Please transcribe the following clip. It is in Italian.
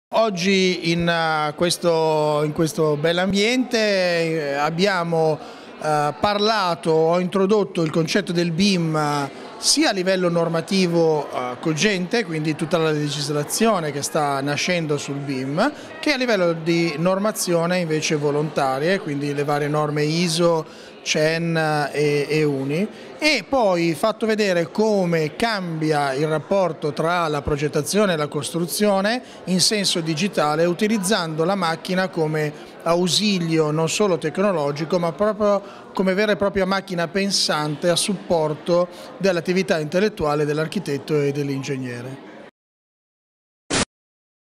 Oggi in questo bell'ambiente abbiamo ho introdotto il concetto del BIM sia a livello normativo cogente, quindi tutta la legislazione che sta nascendo sul BIM, che a livello di normazione invece volontarie, quindi le varie norme ISO, CEN e UNI, e poi fatto vedere come cambia il rapporto tra la progettazione e la costruzione in senso digitale, utilizzando la macchina come ausilio non solo tecnologico ma proprio come vera e propria macchina pensante a supporto dell'attività intellettuale dell'architetto e dell'ingegnere.